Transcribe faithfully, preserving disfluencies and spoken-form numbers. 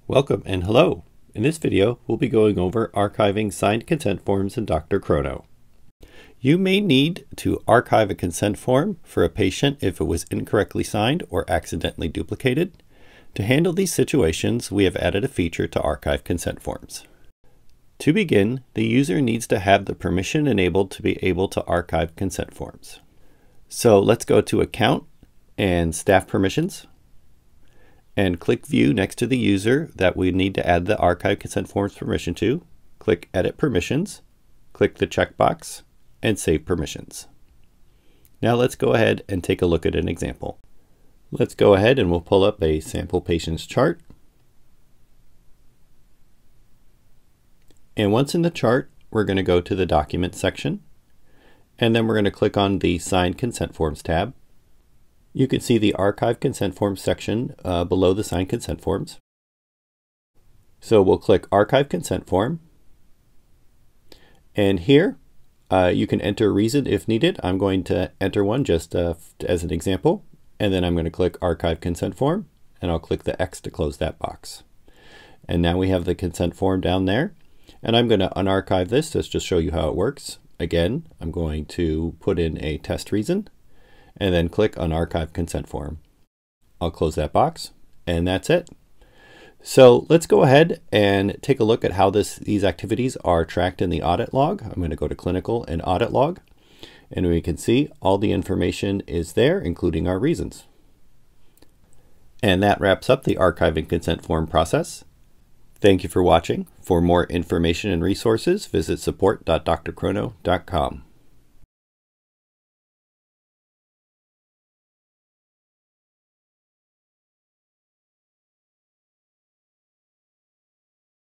Welcome and hello. In this video, we'll be going over archiving signed consent forms in DrChrono. You may need to archive a consent form for a patient if it was incorrectly signed or accidentally duplicated. To handle these situations, we have added a feature to archive consent forms. To begin, the user needs to have the permission enabled to be able to archive consent forms. So let's go to Account and Staff Permissions, and click View next to the user that we need to add the archive consent forms permission to. Click Edit Permissions, click the checkbox, and save permissions. Now let's go ahead and take a look at an example. Let's go ahead and we'll pull up a sample patient's chart. And once in the chart, we're going to go to the Document section, and then we're going to click on the Signed Consent Forms tab. You can see the Archive Consent Forms section uh, below the Signed Consent Forms. So we'll click Archive Consent Form. And here, uh, you can enter a reason if needed. I'm going to enter one just uh, as an example. And then I'm going to click Archive Consent Form, and I'll click the X to close that box. And now we have the consent form down there. And I'm going to unarchive this just to show you how it works. Again, I'm going to put in a test reason, and then click on Archive Consent Form. I'll close that box, and that's it. So let's go ahead and take a look at how this, these activities are tracked in the audit log. I'm going to go to Clinical and Audit Log, and we can see all the information is there, including our reasons. And that wraps up the archiving consent form process. Thank you for watching. For more information and resources, visit support dot D R chrono dot com.